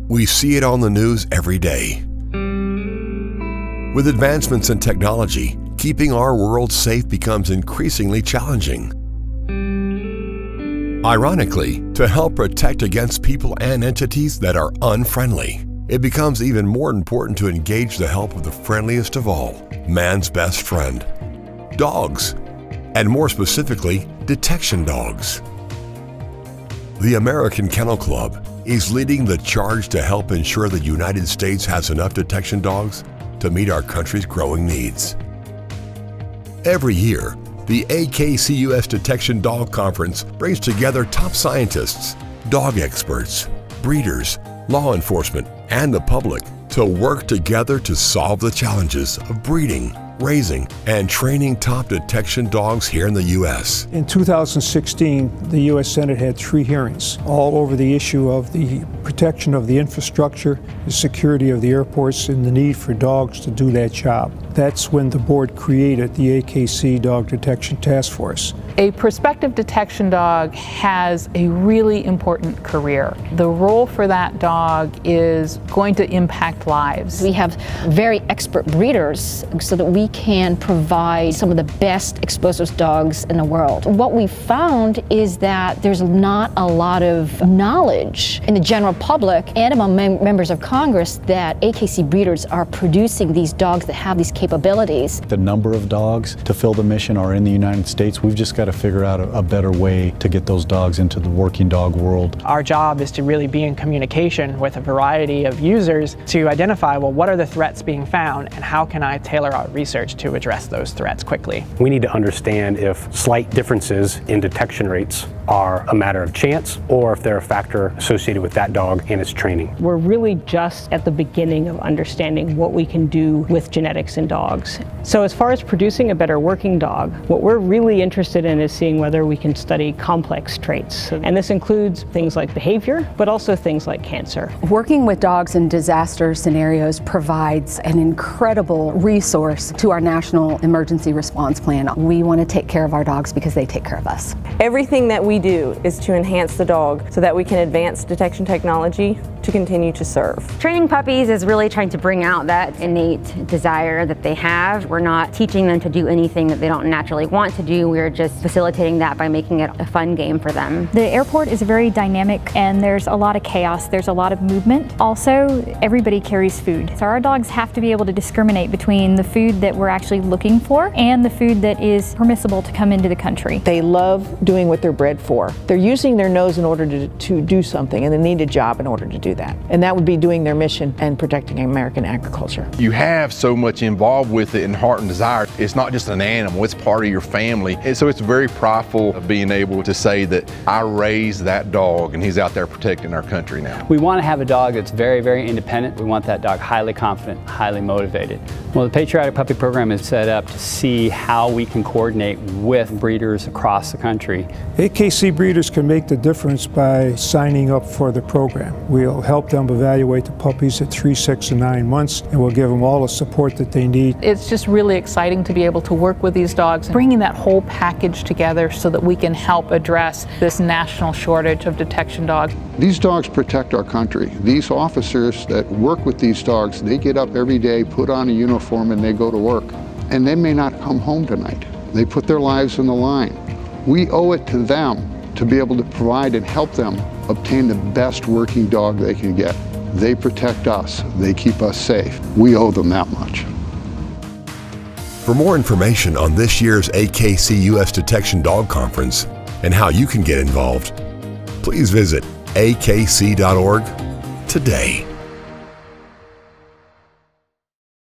We see it on the news every day. With advancements in technology, keeping our world safe becomes increasingly challenging. Ironically, to help protect against people and entities that are unfriendly, it becomes even more important to engage the help of the friendliest of all, man's best friend, dogs, and more specifically, detection dogs. The American Kennel Club is leading the charge to help ensure the United States has enough detection dogs to meet our country's growing needs. Every year, the AKCUS Detection Dog Conference brings together top scientists, dog experts, breeders, law enforcement, and the public to work together to solve the challenges of breeding, raising, and training top detection dogs here in the U.S. In 2016, the U.S. Senate had 3 hearings, all over the issue of the protection of the infrastructure, the security of the airports, and the need for dogs to do that job. That's when the board created the AKC Dog Detection Task Force. A prospective detection dog has a really important career. The role for that dog is going to impact lives. We have very expert breeders so that we can provide some of the best explosive dogs in the world. What we found is that there's not a lot of knowledge in the general public and among members of Congress that AKC breeders are producing these dogs that have these capabilities. The number of dogs to fill the mission are in the United States. We've just got to figure out a better way to get those dogs into the working dog world. Our job is to really be in communication with a variety of users to identify, well, what are the threats being found and how can I tailor our research to address those threats quickly. We need to understand if slight differences in detection rates are a matter of chance or if they're a factor associated with that dog and its training. We're really just at the beginning of understanding what we can do with genetics in dogs. So as far as producing a better working dog, what we're really interested in is seeing whether we can study complex traits. And this includes things like behavior, but also things like cancer. Working with dogs in disaster scenarios provides an incredible resource to our National Emergency Response Plan. We want to take care of our dogs because they take care of us. Everything that we do is to enhance the dog so that we can advance detection technology to continue to serve. Training puppies is really trying to bring out that innate desire that they have. We're not teaching them to do anything that they don't naturally want to do. We're just facilitating that by making it a fun game for them. The airport is very dynamic and there's a lot of chaos. There's a lot of movement. Also, everybody carries food. So our dogs have to be able to discriminate between the food that we're actually looking for and the food that is permissible to come into the country. They love doing what they're bred for. They're using their nose in order to do something, and they need a job in order to do that. And that would be doing their mission and protecting American agriculture. You have so much involved with it in heart and desire. It's not just an animal, it's part of your family. And so it's very prideful of being able to say that I raised that dog and he's out there protecting our country now. We want to have a dog that's very, very independent. We want that dog highly confident, highly motivated. Well, the Patriotic Puppy Program is set up to see how we can coordinate with breeders across the country. AKC breeders can make the difference by signing up for the program. We'll help them evaluate the puppies at 3, 6, and 9 months, and we'll give them all the support that they need. It's just really exciting to be able to work with these dogs, bringing that whole package together so that we can help address this national shortage of detection dogs. These dogs protect our country. These officers that work with these dogs, they get up every day, put on a uniform, and they go to work. And they may not come home tonight. They put their lives on the line. We owe it to them to be able to provide and help them obtain the best working dog they can get. They protect us. They keep us safe. We owe them that much. For more information on this year's AKCUS Detection Dog Conference and how you can get involved, please visit akc.org today.